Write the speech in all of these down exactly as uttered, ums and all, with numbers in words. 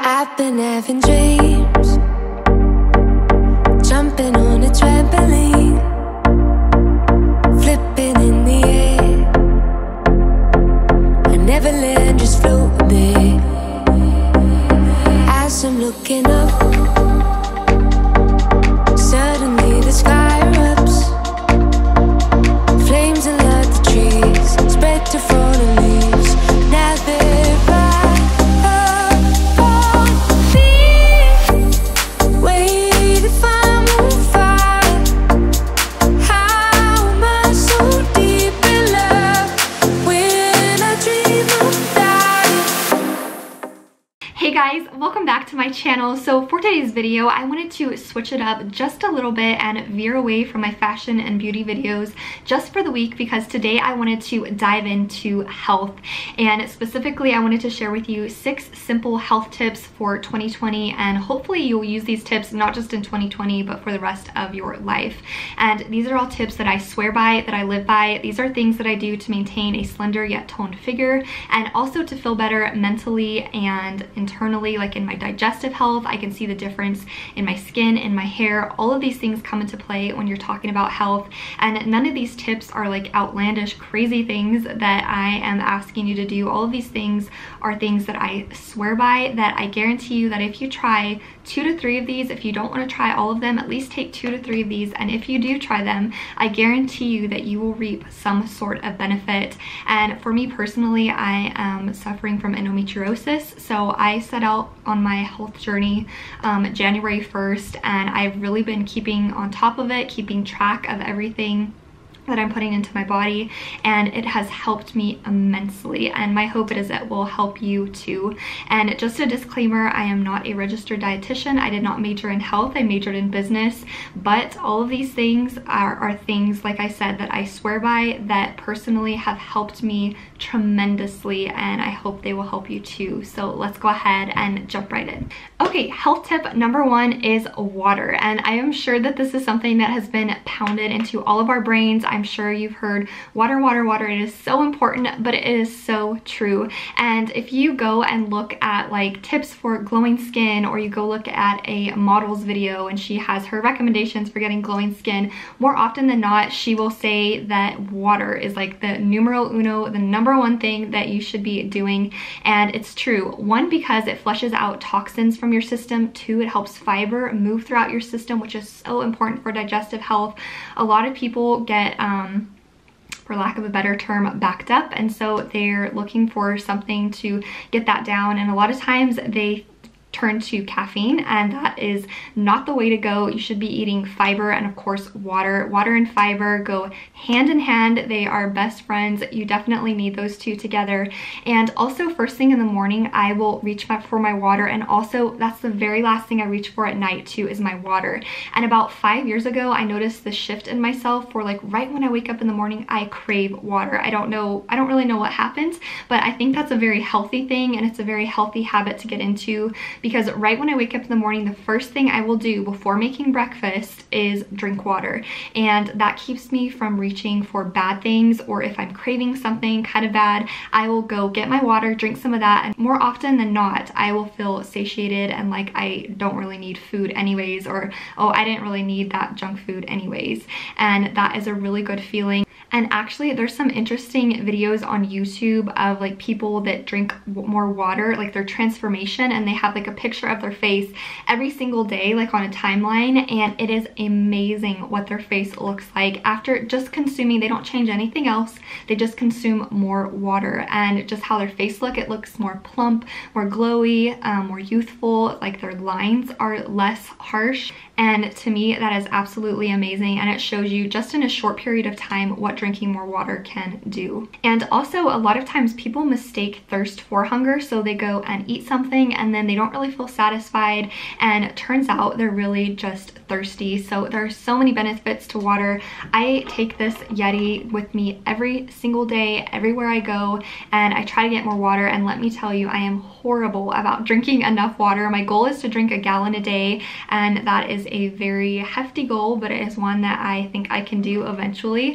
I've been having dreams, jumping on a trampoline, flipping in the air. I never land, just float there. As I'm looking up, suddenly the sky erupts. Flames alert the trees, spread to fallen leaves. Now they're right up on me, wait if I'm on fire. How am I so deep in love when I dream of dying? Hey guys, welcome back to my channel. So for today's video, I wanted to switch it up just a little bit and veer away from my fashion and beauty videos just for the week, because today I wanted to dive into health, and specifically I wanted to share with you six simple health tips for twenty twenty, and hopefully you'll use these tips not just in twenty twenty but for the rest of your life. And these are all tips that I swear by, that I live by. These are things that I do to maintain a slender yet toned figure, and also to feel better mentally and internally, like in my digestive health. I can see the difference in my skin, in my hair. All of these things come into play when you're talking about health, and none of these tips are like outlandish, crazy things that I am asking you to do. All of these things are things that I swear by, that I guarantee you that if you try two to three of these, if you don't want to try all of them, at least take two to three of these, and if you do try them, I guarantee you that you will reap some sort of benefit. And for me personally, I am suffering from endometriosis, so I set out on my health journey um, January first, and I've really been keeping on top of it, keeping track of everything that I'm putting into my body, and it has helped me immensely, and my hope is it will help you too. And just a disclaimer, I am not a registered dietitian. I did not major in health, I majored in business, but all of these things are, are things, like I said, that I swear by, that personally have helped me tremendously, and I hope they will help you too. So let's go ahead and jump right in. Okay, health tip number one is water, and I am sure that this is something that has been pounded into all of our brains. I'm sure you've heard water, water, water. It is so important, but it is so true. And if you go and look at like tips for glowing skin, or you go look at a model's video and she has her recommendations for getting glowing skin, more often than not, she will say that water is like the numero uno, the number one thing that you should be doing. And it's true. One, because it flushes out toxins from your system. Two, it helps fiber move throughout your system, which is so important for digestive health. A lot of people get um, for lack of a better term, backed up, and so they're looking for something to get that down, and a lot of times they turn to caffeine, and that is not the way to go. You should be eating fiber and of course water. Water and fiber go hand in hand. They are best friends. You definitely need those two together. And also first thing in the morning, I will reach for my water, and also that's the very last thing I reach for at night too, is my water. And about five years ago, I noticed the shift in myself for like right when I wake up in the morning, I crave water. I don't know, I don't really know what happens, but I think that's a very healthy thing, and it's a very healthy habit to get into, because right when I wake up in the morning, the first thing I will do before making breakfast is drink water, and that keeps me from reaching for bad things, or if I'm craving something kind of bad, I will go get my water, drink some of that, and more often than not, I will feel satiated and like I don't really need food anyways, or oh, I didn't really need that junk food anyways, and that is a really good feeling. And actually, there's some interesting videos on YouTube of like people that drink more water, like their transformation, and they have like a picture of their face every single day, like on a timeline, and it is amazing what their face looks like after just consuming. They don't change anything else, they just consume more water, and just how their face look, it looks more plump, more glowy, um, more youthful, like their lines are less harsh. And to me, that is absolutely amazing, and it shows you just in a short period of time what drinking more water can do. And also, a lot of times people mistake thirst for hunger, so they go and eat something and then they don't really feel satisfied, and it turns out they're really just thirsty. So there are so many benefits to water. I take this Yeti with me every single day, everywhere I go, and I try to get more water, and let me tell you, I am horrible about drinking enough water. My goal is to drink a gallon a day, and that is a very hefty goal, but it is one that I think I can do eventually. So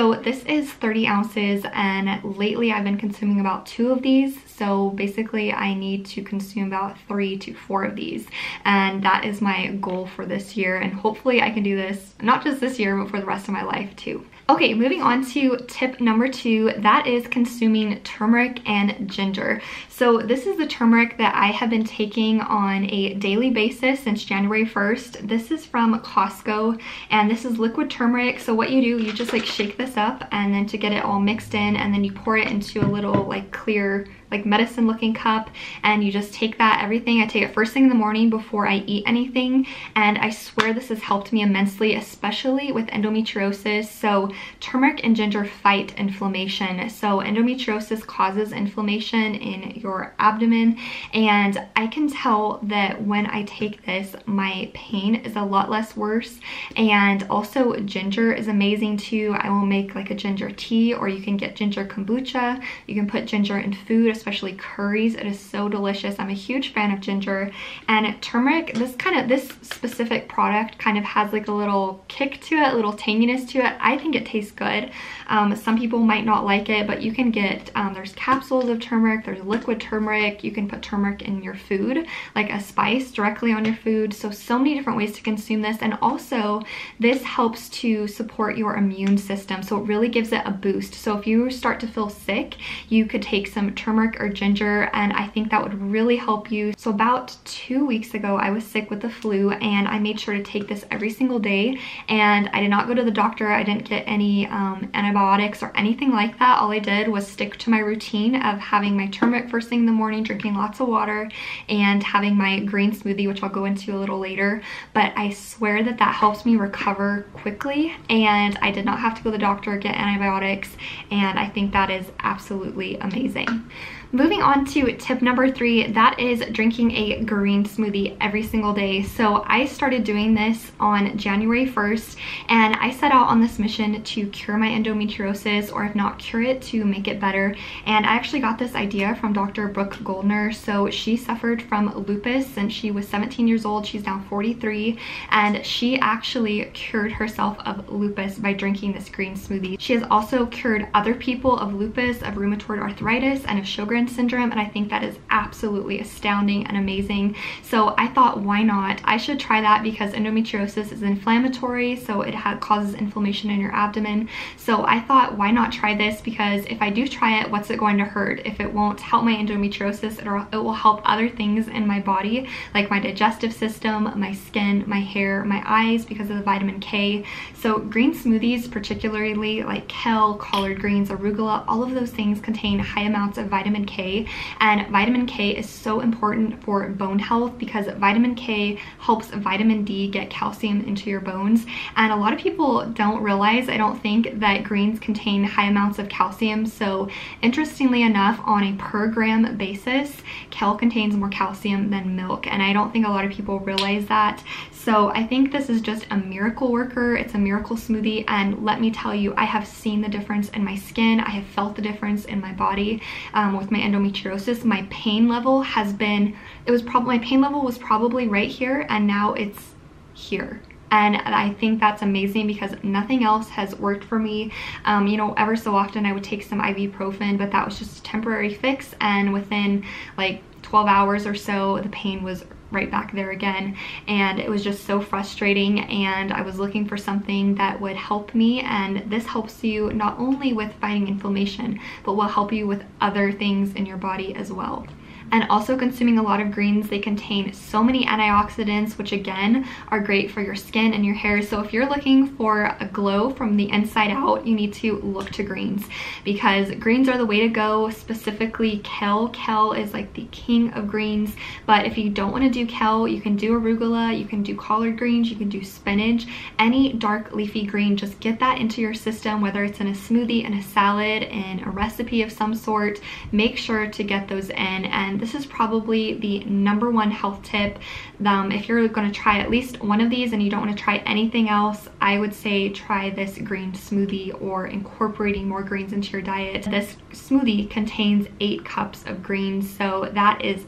So this is thirty ounces, and lately I've been consuming about two of these. So basically I need to consume about three to four of these, and that is my goal for this year, and hopefully I can do this not just this year but for the rest of my life too. Okay, moving on to tip number two, that is consuming turmeric and ginger. So this is the turmeric that I have been taking on a daily basis since January first. This is from Costco, and this is liquid turmeric. So what you do, you just like shake this up, and then to get it all mixed in, and then you pour it into a little like clear like medicine looking cup, and you just take that everything. I take it first thing in the morning before I eat anything, and I swear this has helped me immensely, especially with endometriosis. So turmeric and ginger fight inflammation. So endometriosis causes inflammation in your abdomen, and I can tell that when I take this, my pain is a lot less worse. And also ginger is amazing too. I will make like a ginger tea, or you can get ginger kombucha. You can put ginger in food, especially curries. It is so delicious. I'm a huge fan of ginger. And turmeric, this kind of this specific product kind of has like a little kick to it, a little tanginess to it. I think it tastes good. Um, some people might not like it, but you can get um, there's capsules of turmeric, there's liquid turmeric. You can put turmeric in your food like a spice directly on your food. So so many different ways to consume this. And also this helps to support your immune system, so it really gives it a boost. So if you start to feel sick, you could take some turmeric or ginger, and I think that would really help you. So about two weeks ago I was sick with the flu, and I made sure to take this every single day, and I did not go to the doctor. I didn't get any um, antibiotics or anything like that. All I did was stick to my routine of having my turmeric first thing in the morning, drinking lots of water, and having my green smoothie, which I'll go into a little later. But I swear that that helps me recover quickly, and I did not have to go to the doctor or get antibiotics, and I think that is absolutely amazing. Moving on to tip number three, that is drinking a green smoothie every single day. So I started doing this on January first, and I set out on this mission to cure my endometriosis, or if not cure it, to make it better. And I actually got this idea from Doctor Brooke Goldner. So she suffered from lupus since she was seventeen years old. She's now forty-three, and she actually cured herself of lupus by drinking this green smoothie. She has also cured other people of lupus, of rheumatoid arthritis, and of Sjogren's syndrome, and I think that is absolutely astounding and amazing. So I thought, why not? I should try that, because endometriosis is inflammatory, so it ha causes inflammation in your abdomen. So I thought, why not try this? Because if I do try it, what's it going to hurt? If it won't help my endometriosis, it will help other things in my body, like my digestive system, my skin, my hair, my eyes, because of the vitamin K. So green smoothies, particularly like kale, collard greens, arugula, all of those things contain high amounts of vitamin K. K, and vitamin K is so important for bone health, because vitamin K helps vitamin D get calcium into your bones. And a lot of people don't realize, I don't think, that greens contain high amounts of calcium. So interestingly enough, on a per gram basis, kale contains more calcium than milk, and I don't think a lot of people realize that. So I think this is just a miracle worker. It's a miracle smoothie, and let me tell you, I have seen the difference in my skin. I have felt the difference in my body um, with my endometriosis. My pain level has been, it was probably, my pain level was probably right here, and now it's here. And I think that's amazing, because nothing else has worked for me. Um, you know, ever so often I would take some ibuprofen, but that was just a temporary fix, and within like twelve hours or so, the pain was right back there again, and it was just so frustrating, and I was looking for something that would help me. And this helps you not only with fighting inflammation, but will help you with other things in your body as well. And also consuming a lot of greens, they contain so many antioxidants, which again are great for your skin and your hair. So if you're looking for a glow from the inside out, you need to look to greens, because greens are the way to go. Specifically kale. Kale is like the king of greens, but if you don't want to do kale, you can do arugula, you can do collard greens, you can do spinach, any dark leafy green. Just get that into your system, whether it's in a smoothie, in a salad, in a recipe of some sort. Make sure to get those in, and this is probably the number one health tip. Um, if you're going to try at least one of these and you don't want to try anything else, I would say try this green smoothie, or incorporating more greens into your diet. This smoothie contains eight cups of greens, so that is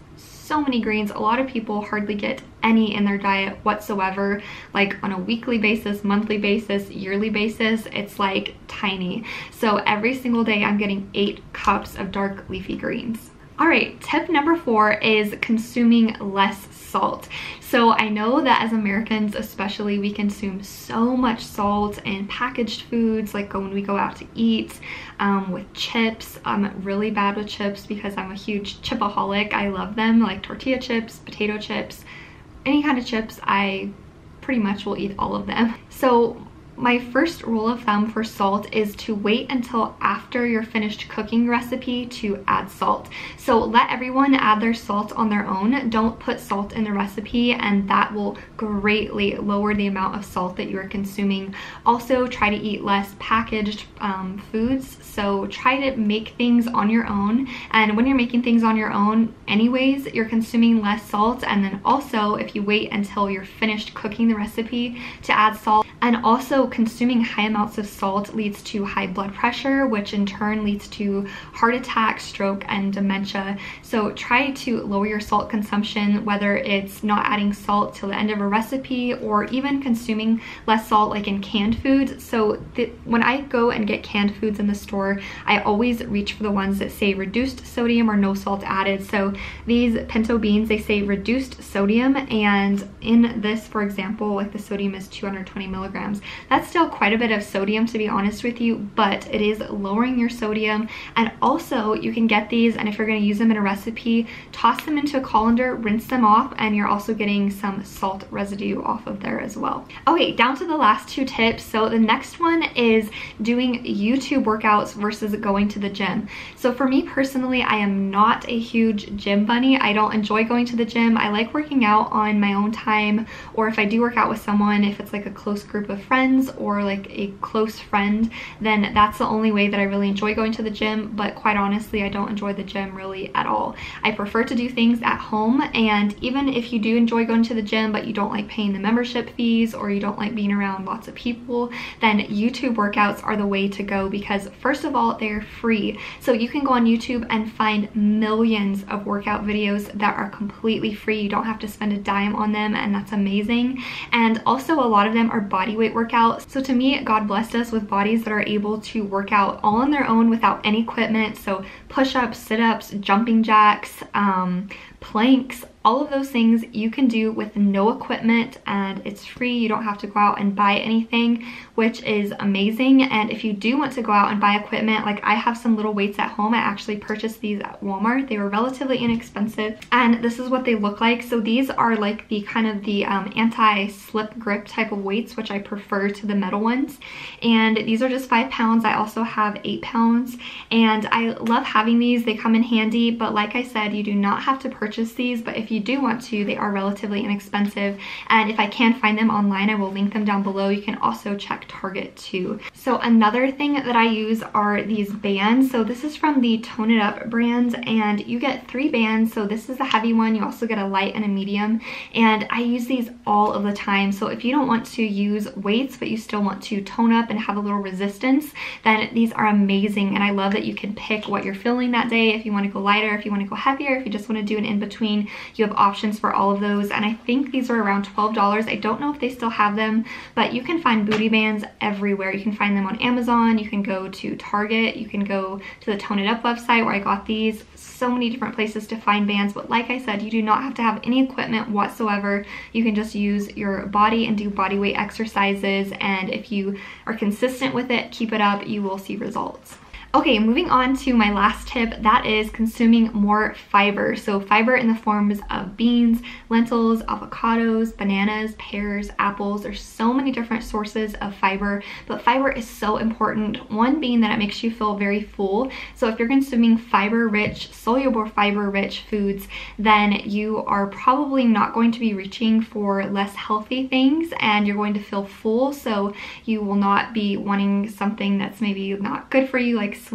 so many greens. A lot of people hardly get any in their diet whatsoever, like on a weekly basis, monthly basis, yearly basis. It's like tiny. So every single day I'm getting eight cups of dark leafy greens. All right, tip number four is consuming less salt. So I know that as Americans especially, we consume so much salt in packaged foods, like when we go out to eat, um, with chips. I'm really bad with chips because I'm a huge chipaholic. I love them, like tortilla chips, potato chips, any kind of chips. I pretty much will eat all of them. So my first rule of thumb for salt is to wait until after your finished cooking recipe to add salt. So let everyone add their salt on their own. Don't put salt in the recipe, and that will greatly lower the amount of salt that you are consuming. Also, try to eat less packaged um, foods. So try to make things on your own. And when you're making things on your own anyways, you're consuming less salt. And then also, if you wait until you're finished cooking the recipe to add salt, and also consuming high amounts of salt leads to high blood pressure, which in turn leads to heart attack, stroke, and dementia. So try to lower your salt consumption, whether it's not adding salt till the end of a recipe or even consuming less salt like in canned foods. So the, when I go and get canned foods in the store, I always reach for the ones that say reduced sodium or no salt added. So these pinto beans, they say reduced sodium, and in this, for example, like the sodium is two hundred twenty milligrams. That's still quite a bit of sodium, to be honest with you, but it is lowering your sodium. And also you can get these, and if you're going to use them in a recipe, toss them into a colander, rinse them off, and you're also getting some salt residue off of there as well. Okay, down to the last two tips. So the next one is doing YouTube workouts versus going to the gym. So for me personally, I am not a huge gym bunny. I don't enjoy going to the gym. I like working out on my own time, or if I do work out with someone, if it's like a close group of friends or like a close friend, then that's the only way that I really enjoy going to the gym. But quite honestly, I don't enjoy the gym really at all. I prefer to do things at home. And even if you do enjoy going to the gym but you don't like paying the membership fees, or you don't like being around lots of people, then YouTube workouts are the way to go, because first of all, they're free. So you can go on YouTube and find millions of workout videos that are completely free. You don't have to spend a dime on them, and that's amazing. And also a lot of them are body weight workouts. So to me, God blessed us with bodies that are able to work out all on their own without any equipment. So push-ups, sit-ups, jumping jacks, um, planks, all of those things you can do with no equipment, and it's free. You don't have to go out and buy anything, which is amazing. And if you do want to go out and buy equipment, like I have some little weights at home. I actually purchased these at Walmart. They were relatively inexpensive, and this is what they look like. So these are like the kind of the um, anti-slip grip type of weights, which I prefer to the metal ones. And these are just five pounds. I also have eight pounds, and I love having these. They come in handy, but like I said, you do not have to purchase these, but if you do want to, they are relatively inexpensive. And if I can find them online, I will link them down below. You can also check Target too. So another thing that I use are these bands. So this is from the Tone It Up brand, and you get three bands. So this is a heavy one. You also get a light and a medium, and I use these all of the time. So if you don't want to use weights, but you still want to tone up and have a little resistance, then these are amazing. And I love that you can pick what you're feeling that day. If you want to go lighter, if you want to go heavier, if you just want to do an in-between, you have options for all of those. And I think these are around twelve dollars. I don't know if they still have them, but you can find booty bands everywhere. You can find them on Amazon. You can go to Target. You can go to the Tone It Up website where I got these. So many different places to find bands, but like I said, you do not have to have any equipment whatsoever. You can just use your body and do body weight exercises, and if you are consistent with it, keep it up, you will see results. Okay, moving on to my last tip, that is consuming more fiber. So fiber in the forms of beans, lentils, avocados, bananas, pears, apples. There's so many different sources of fiber, but fiber is so important. One being that it makes you feel very full. So if you're consuming fiber-rich, soluble fiber-rich foods, then you are probably not going to be reaching for less healthy things, and you're going to feel full. So you will not be wanting something that's maybe not good for you, like sweets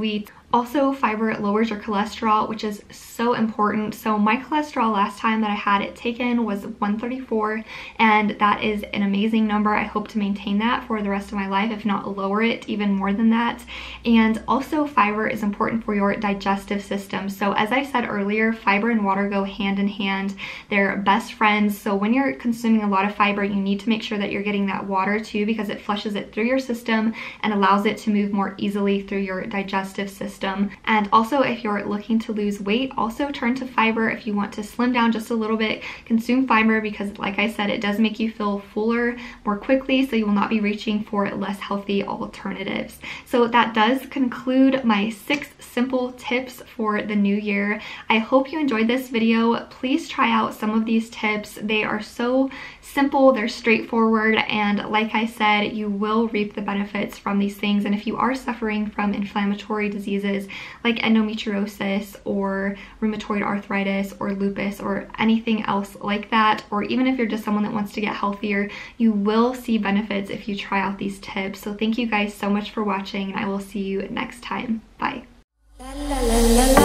Also, fiber lowers your cholesterol, which is so important. So my cholesterol last time that I had it taken was one thirty-four, and that is an amazing number. I hope to maintain that for the rest of my life, if not lower it even more than that. And also, fiber is important for your digestive system. So as I said earlier, fiber and water go hand in hand. They're best friends. So when you're consuming a lot of fiber, you need to make sure that you're getting that water too, because it flushes it through your system and allows it to move more easily through your digestive system. And also, if you're looking to lose weight, also turn to fiber. If you want to slim down just a little bit, consume fiber, because like I said, it does make you feel fuller more quickly, so you will not be reaching for less healthy alternatives. So that does conclude my six simple tips for the new year. I hope you enjoyed this video. Please try out some of these tips. They are so simple, they're straightforward, and like I said, you will reap the benefits from these things. And if you are suffering from inflammatory diseases like endometriosis or rheumatoid arthritis or lupus or anything else like that, or even if you're just someone that wants to get healthier, you will see benefits if you try out these tips. So thank you guys so much for watching, and I will see you next time. Bye. La, la, la, la.